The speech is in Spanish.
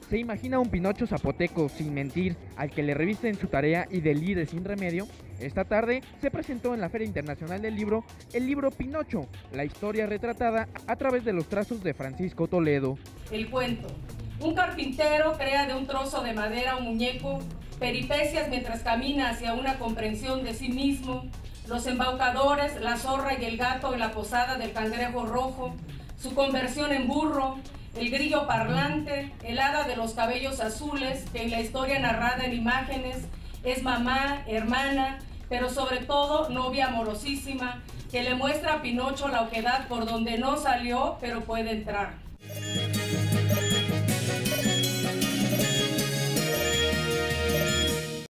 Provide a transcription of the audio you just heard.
¿Se imagina un Pinocho zapoteco sin mentir, al que le revisten su tarea y delire sin remedio? Esta tarde se presentó en la Feria Internacional del Libro el libro Pinocho, la historia retratada a través de los trazos de Francisco Toledo. El cuento. Un carpintero crea de un trozo de madera un muñeco, peripecias mientras camina hacia una comprensión de sí mismo, los embaucadores, la zorra y el gato en la posada del cangrejo rojo, su conversión en burro, el grillo parlante, el hada de los cabellos azules, que en la historia narrada en imágenes es mamá, hermana, pero sobre todo novia amorosísima, que le muestra a Pinocho la oquedad por donde no salió, pero puede entrar.